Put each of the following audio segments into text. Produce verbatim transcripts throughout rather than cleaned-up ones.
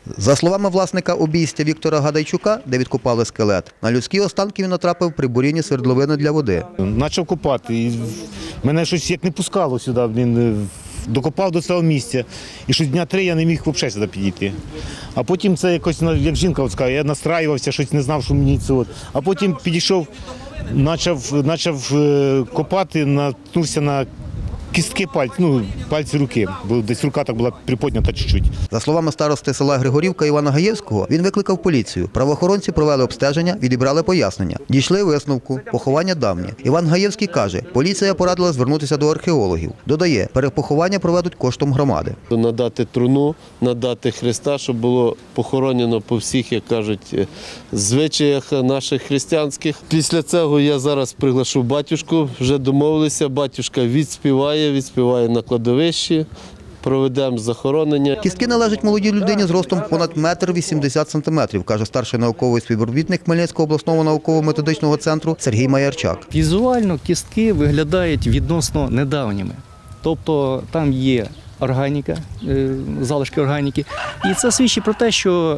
За словами власника обійстя Віктора Гадайчука, де відкопали скелет, на людські останки він натрапив при бурінні свердловини для води. Почав копати, і мене щось як не пускало сюди, він докопав до цього місця. І щось дня три я не міг взагалі сюди підійти. А потім це якось, як жінка сказала, я настраювався, щось не знав, що мені це. А потім підійшов, почав, почав копати, наткнувся на кістки пальців, ну, пальці руки, бо десь рука так була приподнята чуть-чуть. За словами старости села Григорівка Івана Гаєвського, він викликав поліцію. Правоохоронці провели обстеження, відібрали пояснення. Дійшли висновку – поховання давнє. Іван Гаєвський каже, поліція порадила звернутися до археологів. Додає, перепоховання проведуть коштом громади. Надати труну, надати хреста, щоб було похоронено по всіх, як кажуть, звичаях наших християнських. Після цього я зараз приглашу батюшку, вже домовилися, батюшка відспіває, відспіває на кладовищі, проведемо захоронення. Кістки належать молодій людині з ростом понад метр вісімдесят сантиметрів, каже старший науковий співробітник Хмельницького обласного науково-методичного центру Сергій Маярчак. Візуально кістки виглядають відносно недавніми. Тобто там є органіка, залишки органіки. І це свідчить про те, що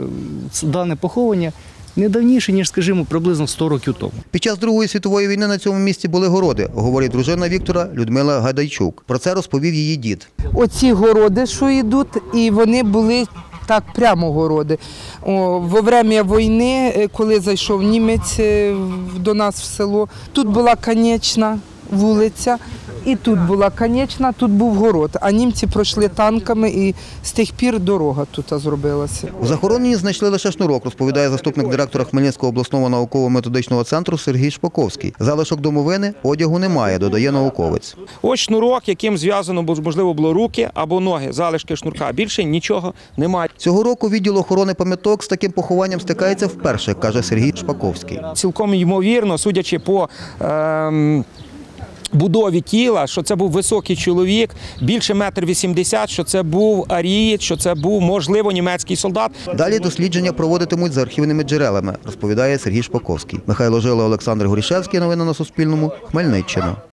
дане поховання не давніше, ніж, скажімо, приблизно сто років тому. Під час Другої світової війни на цьому місці були городи, говорить дружина Віктора Людмила Гадайчук. Про це розповів її дід. Оці городи, що йдуть, і вони були так прямо городи. О, во время війни, коли зайшов німець до нас в село, тут була конечна вулиця, і тут була конечна, тут був город. А німці пройшли танками, і з тих пір дорога тут зробилася. У захороненні знайшли лише шнурок, розповідає заступник директора Хмельницького обласного науково-методичного центру Сергій Шпаковський. Залишок домовини, одягу немає, додає науковець. Ось шнурок, яким зв'язано, можливо, було руки або ноги, залишки шнурка. Більше нічого немає. Цього року відділ охорони пам'яток з таким похованням стикається вперше, каже Сергій Шпаковський. Цілком ймовірно, судячи по ем, будові тіла, що це був високий чоловік, більше метр вісімдесят, що це був арієць, що це був, можливо, німецький солдат. Далі дослідження проводитимуть за архівними джерелами, розповідає Сергій Шпаковський. Михайло Жила, Олександр Горішевський. Новини на Суспільному. Хмельниччина.